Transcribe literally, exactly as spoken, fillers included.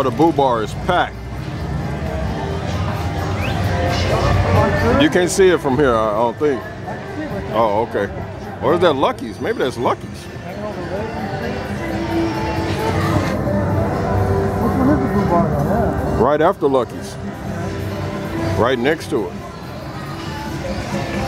Oh, the Boo Bar is packed. You can't see it from here, I don't think. Oh, okay. Or is that Lucky's? Maybe that's Lucky's. Which one is the Boo Bar? Yeah. Right after Lucky's. Right next to it.